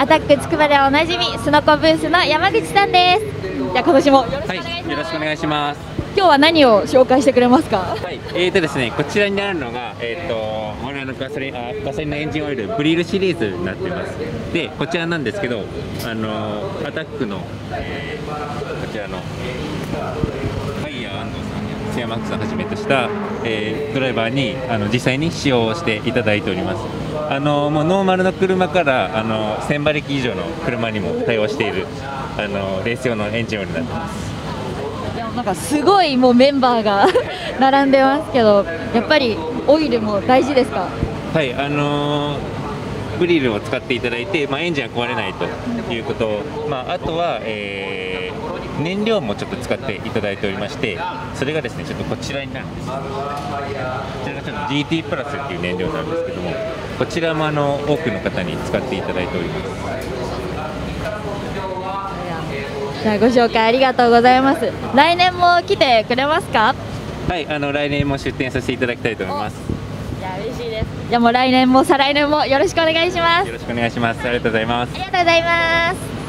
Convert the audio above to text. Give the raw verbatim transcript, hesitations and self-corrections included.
アタックつくばでおなじみスノコブースの山口さんです。じゃあ今年もよろしくお願いします。 はい、よろしくお願いします。 今日は何を紹介してくれますか？ はい、えーとですね、こちらになるのが、えーと、我々のガソリン、あ、ガソリンのエンジンオイルブリールシリーズになっています。で、こちらなんですけど、あのアタックの、えー、こちらのファイヤー安藤さん、セアマックスをはじめとした、えー、ドライバーにあの実際に使用していただいております。あのもうノーマルの車からあのせん馬力以上の車にも対応しているあのレース用のエンジンオイルになってます。 なんかすごいもうメンバーが並んでますけど、やっぱりオイルも大事ですか？ はい、あのー、ブリルを使っていただいて、まあ、エンジンが壊れないということ、まあ、あとは、えー、燃料もちょっと使っていただいておりまして、それがですね、ちょっとこちらになるんです。こちらがちょっと ジーティー プラスっていう燃料なんですけども、こちらもあの多くの方に使っていただいております。 じゃあご紹介ありがとうございます。来年も来てくれますか？ はい、あの来年も出店させていただきたいと思います。 じゃあ嬉しいです。じゃあもう来年も再来年もよろしくお願いします。 よろしくお願いします。ありがとうございます。 ありがとうございます。